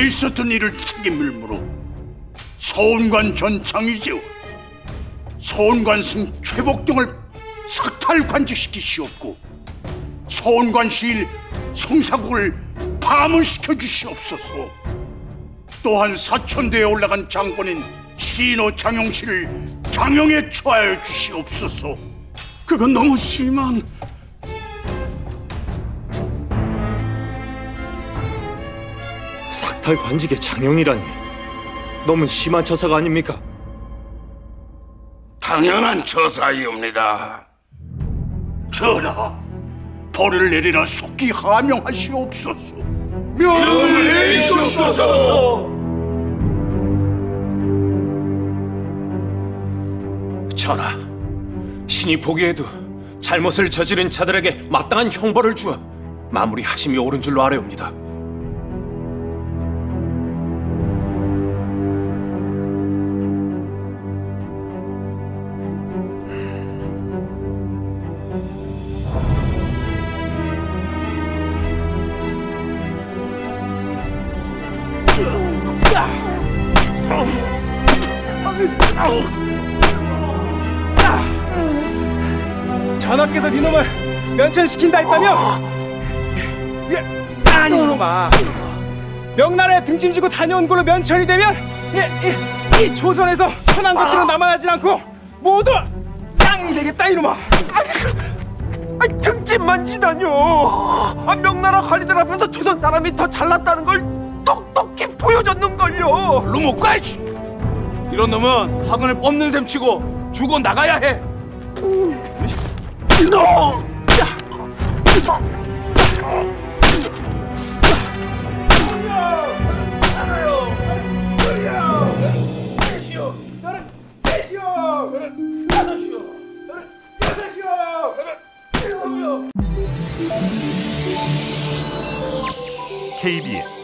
있었던 일을 책임을 물어 서운관 전 장의재와 서운관승 최복동을 삭탈관직시키시옵고 서운관 시일 송사국을 파문시켜 주시옵소서. 또한 사천대에 올라간 장본인 신호 장영씨를 장영에 처하여 주시옵소서. 그건 너무 심한... 삭탈관직의 장영이라니 너무 심한 처사가 아닙니까? 당연한 처사이옵니다. 전하, 벌을 내리라 속히 하명하시옵소서. 명을 내리시옵소서. 전하, 신이 보기에도 잘못을 저지른 자들에게 마땅한 형벌을 주어 마무리하심이 옳은 줄로 아뢰옵니다. 전하께서 니놈을 면천시킨다 했다며? 아니 이놈아, 명나라에 등짐지고 다녀온 걸로 면천이 되면 이 조선에서 천한 것들은 남아나지 않고 모두 짱이 되겠다 이놈아. 등짐만 지다뇨. 명나라 관리들 앞에서 조선 사람이 더 잘났다는 걸 똑똑히 보여줬는걸요. 루모까이! 이런 놈은 학원을 뽑는 셈 치고 죽어 나가야 해. KBS